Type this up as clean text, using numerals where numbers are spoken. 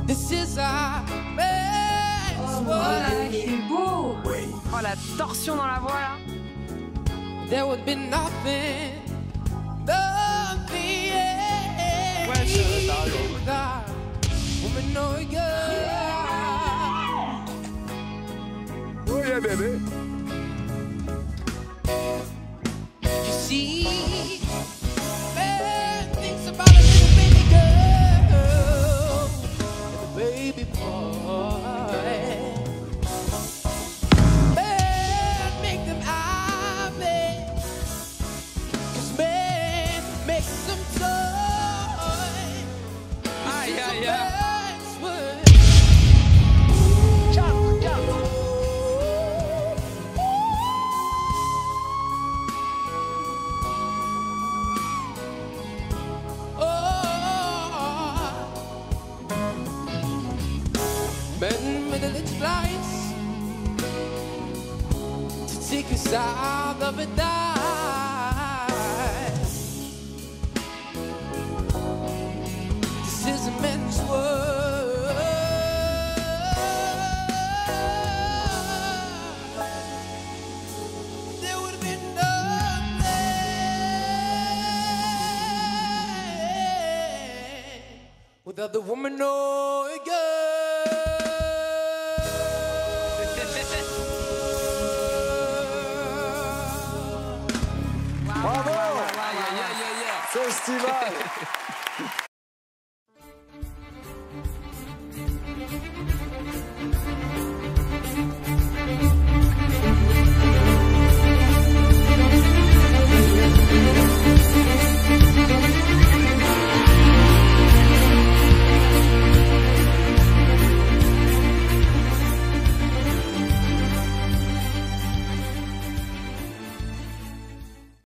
This is our man's Voilà, c'est beau. Oh, la torsion dans la voix là. There would be nothing, nothing Ouais, without woman or girl. Oh yeah, baby. You see, man thinks about a little baby girl and a baby boy. Man make them happy, 'cause man makes them toy. Aïe, aïe, aïe. Man's world. Men with the little flights to take us out of a dive. This is a man's world. There would have been nothing without the woman or girl. Bravo! Aïe, aïe, aïe, aïe, aïe. Festival